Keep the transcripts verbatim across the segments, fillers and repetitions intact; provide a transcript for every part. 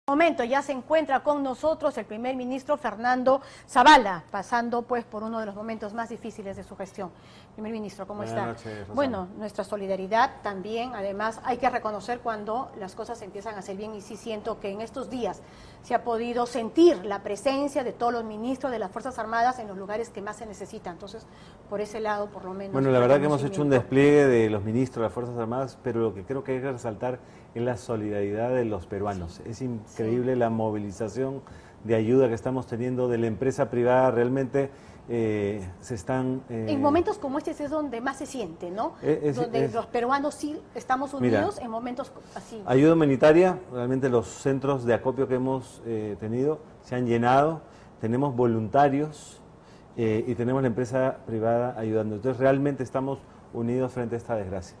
Momento ya se encuentra con nosotros el primer ministro Fernando Zavala, pasando pues por uno de los momentos más difíciles de su gestión. Primer ministro, ¿cómo está? Buenas noches, Rosana. Bueno, nuestra solidaridad también, además hay que reconocer cuando las cosas empiezan a hacer bien y sí siento que en estos días se ha podido sentir la presencia de todos los ministros de las Fuerzas Armadas en los lugares que más se necesitan. Entonces, por ese lado, por lo menos... Bueno, la verdad que hemos hecho un despliegue de los ministros de las Fuerzas Armadas, pero lo que creo que hay que resaltar es la solidaridad de los peruanos. Es increíble sí. la movilización de ayuda que estamos teniendo de la empresa privada, realmente eh, se están... Eh, en momentos como este es donde más se siente, ¿no? Es, donde es, los peruanos sí estamos unidos mira, en momentos así. Ayuda humanitaria, realmente los centros de acopio que hemos eh, tenido se han llenado, tenemos voluntarios eh, y tenemos la empresa privada ayudando. Entonces realmente estamos unidos frente a esta desgracia.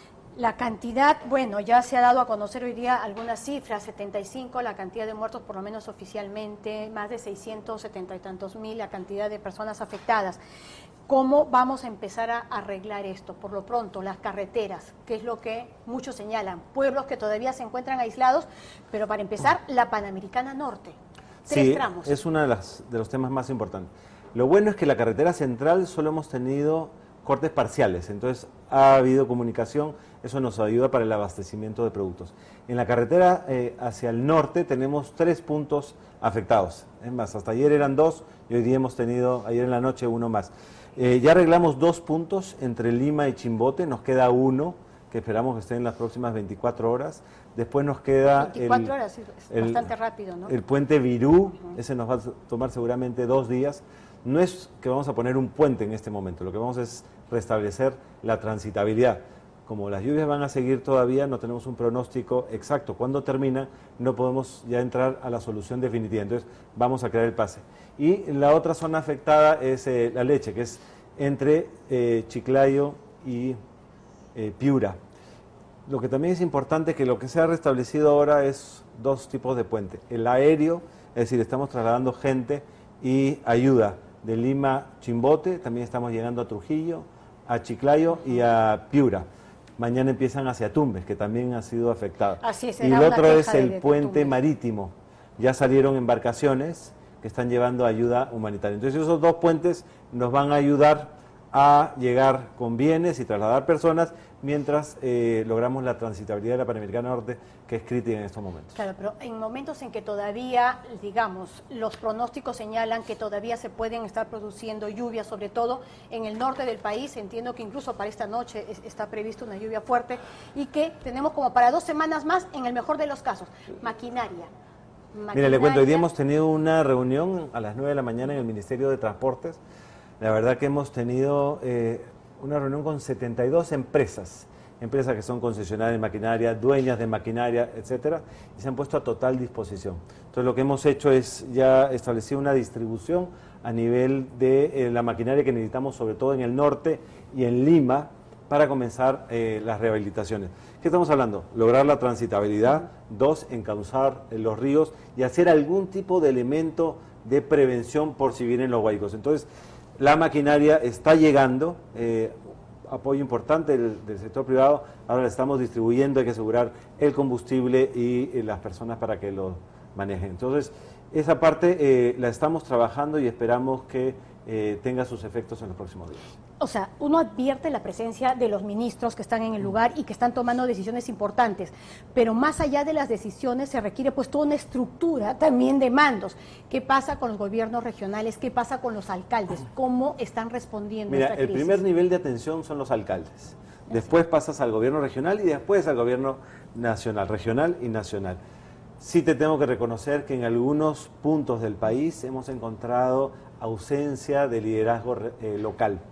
La cantidad, bueno, ya se ha dado a conocer hoy día algunas cifras, setenta y cinco la cantidad de muertos, por lo menos oficialmente, más de seiscientos setenta y tantos mil la cantidad de personas afectadas. ¿Cómo vamos a empezar a arreglar esto? Por lo pronto, las carreteras, que es lo que muchos señalan, pueblos que todavía se encuentran aislados, pero para empezar, la Panamericana Norte, tres sí, tramos. Es uno de, las, de los temas más importantes. Lo bueno es que la carretera central solo hemos tenido cortes parciales, entonces ha habido comunicación, eso nos ayuda para el abastecimiento de productos. En la carretera eh, hacia el norte tenemos tres puntos afectados, es más, hasta ayer eran dos y hoy día hemos tenido, ayer en la noche, uno más. Eh, ya arreglamos dos puntos entre Lima y Chimbote, nos queda uno, que esperamos que esté en las próximas veinticuatro horas, después nos queda veinticuatro el, horas, es el, bastante rápido, ¿no? El puente Virú, uh-huh. ese nos va a tomar seguramente dos días. No es que vamos a poner un puente en este momento, lo que vamos es restablecer la transitabilidad. Como las lluvias van a seguir todavía, no tenemos un pronóstico exacto. Cuando termina, no podemos ya entrar a la solución definitiva. Entonces, vamos a crear el pase. Y la otra zona afectada es eh, la Leche, que es entre eh, Chiclayo y eh, Piura. Lo que también es importante es que lo que se ha restablecido ahora es dos tipos de puente. El aéreo, es decir, estamos trasladando gente y ayuda de Lima a Chimbote, también estamos llegando a Trujillo, a Chiclayo y a Piura. Mañana empiezan hacia Tumbes, que también ha sido afectado. Así es, y el otro es el de, puente de marítimo. Ya salieron embarcaciones que están llevando ayuda humanitaria. Entonces esos dos puentes nos van a ayudar a llegar con bienes y trasladar personas mientras eh, logramos la transitabilidad de la Panamericana Norte, que es crítica en estos momentos. Claro, pero en momentos en que todavía, digamos, los pronósticos señalan que todavía se pueden estar produciendo lluvias, sobre todo en el norte del país, entiendo que incluso para esta noche es, está previsto una lluvia fuerte y que tenemos como para dos semanas más, en el mejor de los casos, maquinaria. maquinaria. Mira, le cuento, hoy día hemos tenido una reunión a las nueve de la mañana en el Ministerio de Transportes. La verdad que hemos tenido eh, una reunión con setenta y dos empresas, empresas que son concesionarias de maquinaria, dueñas de maquinaria, etcétera, y se han puesto a total disposición. Entonces lo que hemos hecho es ya establecer una distribución a nivel de eh, la maquinaria que necesitamos, sobre todo en el norte y en Lima, para comenzar eh, las rehabilitaciones. ¿Qué estamos hablando? Lograr la transitabilidad, dos, encauzar eh, los ríos y hacer algún tipo de elemento de prevención por si vienen los huaicos. Entonces, la maquinaria está llegando, eh, apoyo importante del, del sector privado, ahora la estamos distribuyendo, hay que asegurar el combustible y eh, las personas para que lo manejen. Entonces, esa parte eh, la estamos trabajando y esperamos que eh, tenga sus efectos en los próximos días. O sea, uno advierte la presencia de los ministros que están en el lugar y que están tomando decisiones importantes, pero más allá de las decisiones se requiere pues toda una estructura también de mandos. ¿Qué pasa con los gobiernos regionales? ¿Qué pasa con los alcaldes? ¿Cómo están respondiendo Mira, a esta crisis? El primer nivel de atención son los alcaldes. Después pasas al gobierno regional y después al gobierno nacional, regional y nacional. Sí te tengo que reconocer que en algunos puntos del país hemos encontrado ausencia de liderazgo eh, local.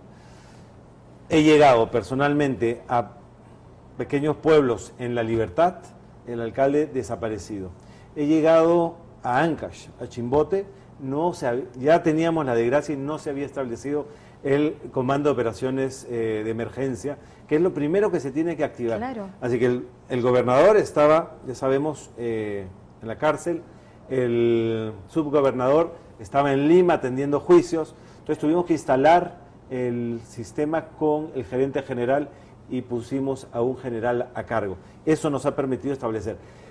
He llegado personalmente a pequeños pueblos en La Libertad, el alcalde desaparecido. He llegado a Ancash, a Chimbote, no se, ya teníamos la desgracia y no se había establecido el comando de operaciones eh, de emergencia, que es lo primero que se tiene que activar. Claro. Así que el, el gobernador estaba, ya sabemos, eh, en la cárcel, el subgobernador estaba en Lima atendiendo juicios, entonces tuvimos que instalar el sistema con el gerente general y pusimos a un general a cargo. Eso nos ha permitido establecer.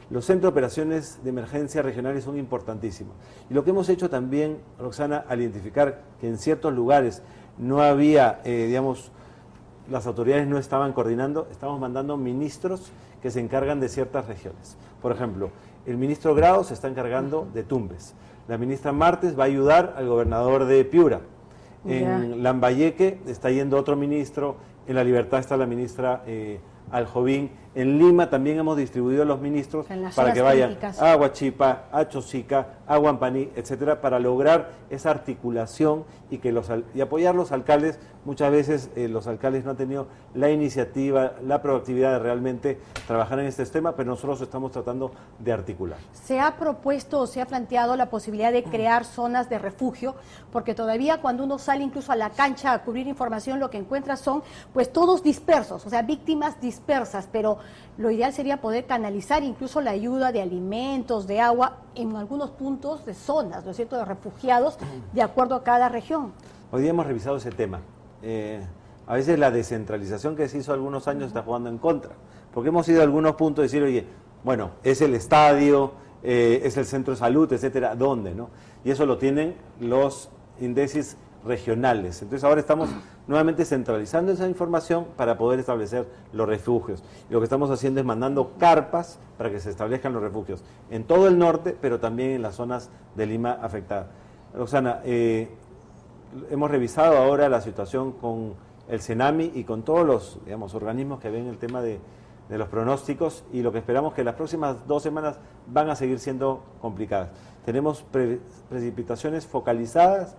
Los centros de operaciones de emergencia regionales son importantísimos. Y lo que hemos hecho también, Roxana, al identificar que en ciertos lugares no había, eh, digamos, las autoridades no estaban coordinando, estamos mandando ministros que se encargan de ciertas regiones. Por ejemplo, el ministro Grau se está encargando de Tumbes. La ministra Martes va a ayudar al gobernador de Piura. En yeah. Lambayeque está yendo otro ministro, en La Libertad está la ministra eh, Aljovín. En Lima también hemos distribuido los ministros para que vayan críticas. a Huachipa, a Chosica, a Huampaní, etcétera, para lograr esa articulación y que los y apoyar los alcaldes. Muchas veces eh, los alcaldes no han tenido la iniciativa, la proactividad de realmente trabajar en este tema, pero nosotros estamos tratando de articular. ¿Se ha propuesto o se ha planteado la posibilidad de crear zonas de refugio? Porque todavía cuando uno sale incluso a la cancha a cubrir información, lo que encuentra son pues todos dispersos, o sea, víctimas dispersas, pero lo ideal sería poder canalizar incluso la ayuda de alimentos, de agua, en algunos puntos de zonas, ¿no es cierto?, de refugiados, de acuerdo a cada región. Hoy día hemos revisado ese tema. Eh, a veces la descentralización que se hizo algunos años uh-huh. está jugando en contra, porque hemos ido a algunos puntos a decir, oye, bueno, es el estadio, eh, es el centro de salud, etcétera, ¿dónde, no? Y eso lo tienen los índices regionales. Entonces ahora estamos nuevamente centralizando esa información para poder establecer los refugios. Y lo que estamos haciendo es mandando carpas para que se establezcan los refugios en todo el norte, pero también en las zonas de Lima afectadas. Roxana, eh, hemos revisado ahora la situación con el CENAMI y con todos los, digamos, organismos que ven el tema de, de los pronósticos, y lo que esperamos que las próximas dos semanas van a seguir siendo complicadas. Tenemos pre, precipitaciones focalizadas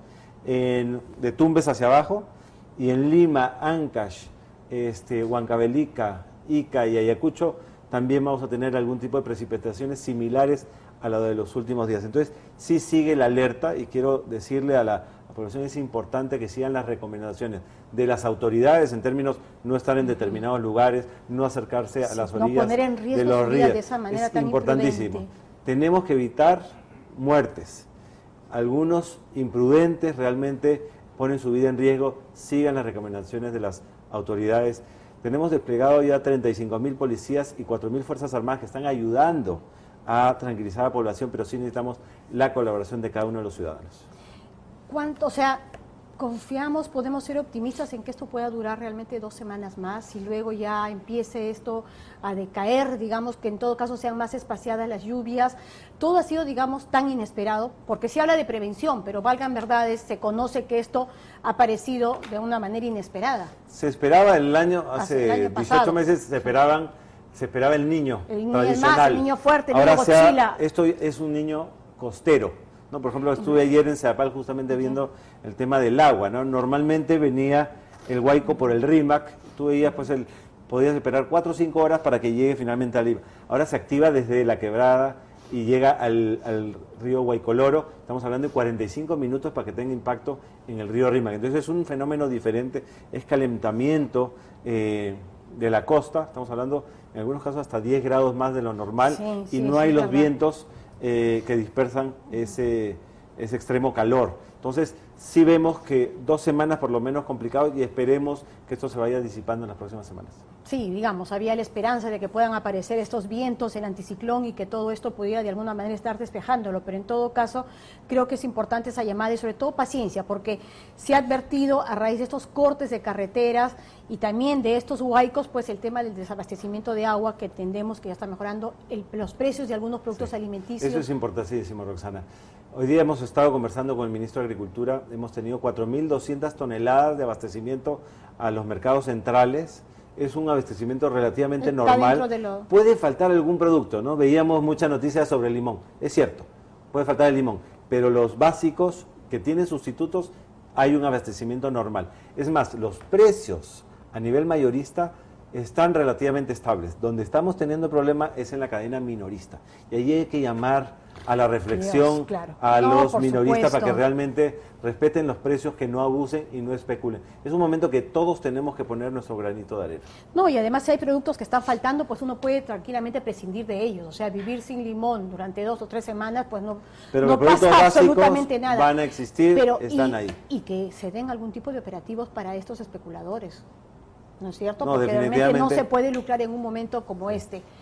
en, de Tumbes hacia abajo, y en Lima, Ancash, este, Huancavelica, Ica y Ayacucho también vamos a tener algún tipo de precipitaciones similares a la de los últimos días. Entonces sí sigue la alerta, y quiero decirle a la La población es importante que sigan las recomendaciones de las autoridades en términos no estar en determinados lugares, no acercarse a las orillas no poner en riesgo de los ríos. De esa manera es tan importantísimo. Imprudente. Tenemos que evitar muertes. Algunos imprudentes realmente ponen su vida en riesgo. Sigan las recomendaciones de las autoridades. Tenemos desplegado ya treinta y cinco mil policías y cuatro mil fuerzas armadas que están ayudando a tranquilizar a la población, pero sí necesitamos la colaboración de cada uno de los ciudadanos. ¿Cuánto, o sea, confiamos, podemos ser optimistas en que esto pueda durar realmente dos semanas más y luego ya empiece esto a decaer, digamos que en todo caso sean más espaciadas las lluvias? Todo ha sido, digamos, tan inesperado, porque se habla de prevención, pero valgan verdades, se conoce que esto ha aparecido de una manera inesperada. Se esperaba el año, hace el año dieciocho meses, se esperaban, se esperaba el niño el niño tradicional. Más, el niño fuerte, el Ahora niño Godzilla. Sea, esto es un niño costero. No, por ejemplo, estuve ayer en Ceapal justamente viendo el tema del agua, ¿no? Normalmente venía el Huayco por el Rímac, tú veías, pues, el, podías esperar cuatro o cinco horas para que llegue finalmente a Lima. Ahora se activa desde la quebrada y llega al, al río Huaycoloro. Estamos hablando de cuarenta y cinco minutos para que tenga impacto en el río Rímac. Entonces es un fenómeno diferente, es calentamiento eh, de la costa, estamos hablando en algunos casos hasta diez grados más de lo normal, sí, sí, y no hay los verdad. vientos Eh, que dispersan ese, ese extremo calor. Entonces, sí vemos que dos semanas por lo menos complicados, y esperemos que esto se vaya disipando en las próximas semanas. Sí, digamos, había la esperanza de que puedan aparecer estos vientos, el anticiclón, y que todo esto pudiera de alguna manera estar despejándolo, pero en todo caso creo que es importante esa llamada y sobre todo paciencia, porque se ha advertido a raíz de estos cortes de carreteras y también de estos huaicos, pues el tema del desabastecimiento de agua, que entendemos que ya está mejorando el, los precios de algunos productos sí. alimenticios. Eso es importantísimo, Roxana. Hoy día hemos estado conversando con el ministro de Agricultura, hemos tenido cuatro mil doscientas toneladas de abastecimiento a los mercados centrales. Es un abastecimiento relativamente Está normal. De lo... Puede faltar algún producto, ¿no? Veíamos muchas noticias sobre el limón. Es cierto, puede faltar el limón, pero los básicos que tienen sustitutos, hay un abastecimiento normal. Es más, los precios a nivel mayorista están relativamente estables. Donde estamos teniendo problema es en la cadena minorista. Y ahí hay que llamar a la reflexión, Dios, claro. a no, los minoristas, supuesto. para que realmente respeten los precios, que no abusen y no especulen. Es un momento que todos tenemos que poner nuestro granito de arena. No, y además si hay productos que están faltando, pues uno puede tranquilamente prescindir de ellos. O sea, vivir sin limón durante dos o tres semanas, pues no, Pero no los productos pasa básicos absolutamente nada. Van a existir, Pero, están y, ahí. Y que se den algún tipo de operativos para estos especuladores, ¿no es cierto? No, Porque realmente no se puede lucrar en un momento como este.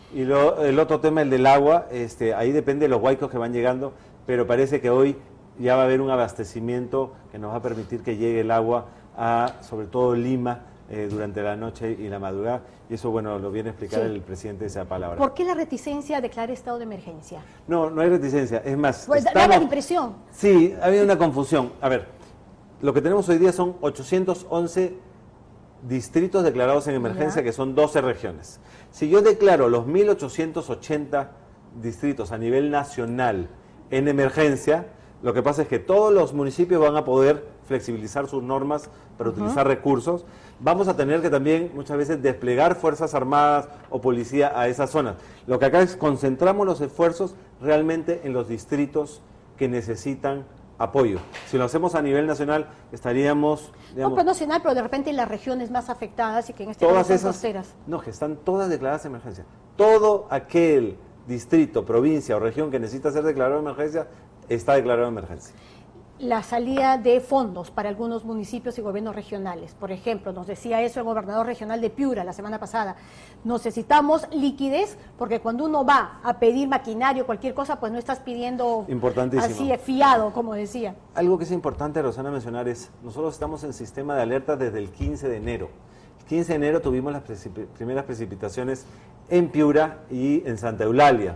Y lo, el otro tema, el del agua, este, ahí depende de los huaicos que van llegando, pero parece que hoy ya va a haber un abastecimiento que nos va a permitir que llegue el agua a, sobre todo, Lima, eh, durante la noche y la madrugada, y eso, bueno, lo viene a explicar sí. el presidente de esa palabra. ¿Por qué la reticencia a declarar estado de emergencia? No, no hay reticencia, es más... Pues estamos, da la impresión. Sí, ha habido una confusión. A ver, lo que tenemos hoy día son ochocientos once distritos declarados en emergencia, ya. que son doce regiones. Si yo declaro los mil ochocientos ochenta distritos a nivel nacional en emergencia, lo que pasa es que todos los municipios van a poder flexibilizar sus normas para uh-huh. utilizar recursos. Vamos a tener que también muchas veces desplegar fuerzas armadas o policía a esas zonas. Lo que acá es concentramos los esfuerzos realmente en los distritos que necesitan apoyo. Si lo hacemos a nivel nacional, estaríamos... Digamos, no, pero nacional, pero de repente en las regiones más afectadas y que en este caso son costeras. No, que están todas declaradas de emergencia. Todo aquel distrito, provincia o región que necesita ser declarado de emergencia, está declarado de emergencia. La salida de fondos para algunos municipios y gobiernos regionales. Por ejemplo, nos decía eso el gobernador regional de Piura la semana pasada. Necesitamos liquidez porque cuando uno va a pedir maquinario, cualquier cosa, pues no estás pidiendo Importantísimo. así fiado, como decía. Algo que es importante, Rosana, mencionar es, nosotros estamos en sistema de alerta desde el quince de enero. El quince de enero tuvimos las precip- primeras precipitaciones en Piura y en Santa Eulalia.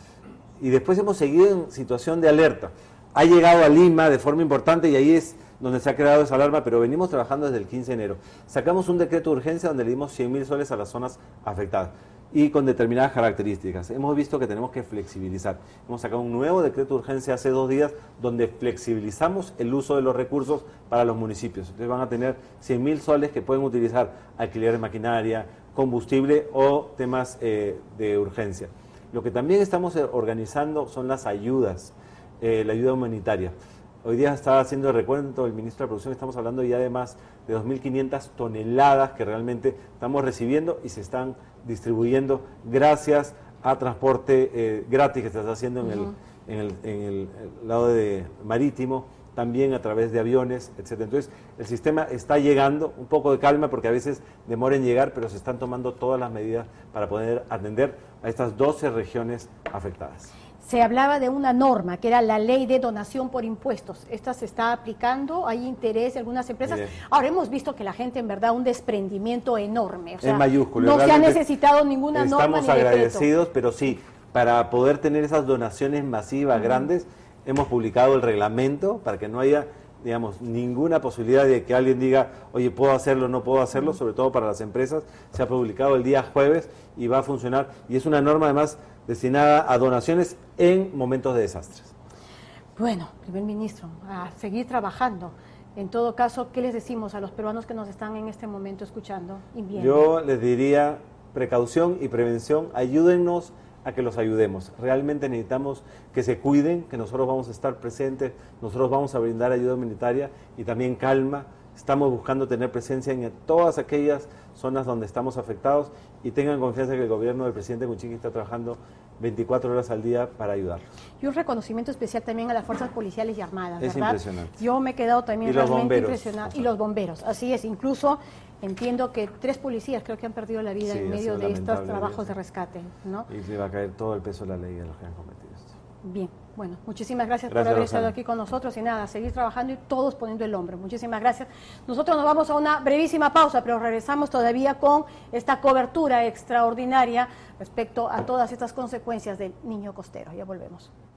Y después hemos seguido en situación de alerta. Ha llegado a Lima de forma importante y ahí es donde se ha creado esa alarma, pero venimos trabajando desde el quince de enero. Sacamos un decreto de urgencia donde le dimos cien mil soles a las zonas afectadas y con determinadas características. Hemos visto que tenemos que flexibilizar. Hemos sacado un nuevo decreto de urgencia hace dos días donde flexibilizamos el uso de los recursos para los municipios. Entonces van a tener cien mil soles que pueden utilizar alquiler de maquinaria, combustible o temas eh, de urgencia. Lo que también estamos organizando son las ayudas. Eh, la ayuda humanitaria. Hoy día estaba haciendo el recuento el ministro de Producción, estamos hablando ya de más de dos mil quinientas toneladas que realmente estamos recibiendo y se están distribuyendo gracias a transporte eh, gratis que se está haciendo en, uh-huh. el, en, el, en el lado de marítimo, también a través de aviones, etcétera. Entonces, el sistema está llegando, un poco de calma porque a veces demora en llegar, pero se están tomando todas las medidas para poder atender a estas doce regiones afectadas. Se hablaba de una norma, que era la ley de donación por impuestos. ¿Esta se está aplicando? ¿Hay interés de algunas empresas? Bien. Ahora hemos visto que la gente, en verdad, un desprendimiento enorme. O sea, en mayúsculo. No se ha necesitado ninguna norma ni Estamos agradecidos, decreto. Pero sí, para poder tener esas donaciones masivas, uh-huh. grandes, hemos publicado el reglamento para que no haya, digamos, ninguna posibilidad de que alguien diga, oye, puedo hacerlo, no puedo hacerlo, uh-huh. sobre todo para las empresas. Se ha publicado el día jueves y va a funcionar. Y es una norma, además, destinada a donaciones en momentos de desastres. Bueno, primer ministro, a seguir trabajando. En todo caso, ¿qué les decimos a los peruanos que nos están en este momento escuchando? Yo les diría precaución y prevención, ayúdennos a que los ayudemos. Realmente necesitamos que se cuiden, que nosotros vamos a estar presentes, nosotros vamos a brindar ayuda humanitaria y también calma. Estamos buscando tener presencia en todas aquellas zonas donde estamos afectados y tengan confianza que el gobierno del presidente Kuczynski está trabajando veinticuatro horas al día para ayudarlos. Y un reconocimiento especial también a las fuerzas policiales y armadas, ¿verdad? Es impresionante. Yo me he quedado también y realmente impresionada. Y los bomberos, así es. Incluso entiendo que tres policías creo que han perdido la vida sí, en medio de estos trabajos de rescate, ¿no? Y le va a caer todo el peso de la ley a los que han cometido esto. Bien, bueno, muchísimas gracias, gracias por haber Rosana. estado aquí con nosotros y nada, seguir trabajando y todos poniendo el hombro. Muchísimas gracias. Nosotros nos vamos a una brevísima pausa, pero regresamos todavía con esta cobertura extraordinaria respecto a todas estas consecuencias del niño costero. Ya volvemos.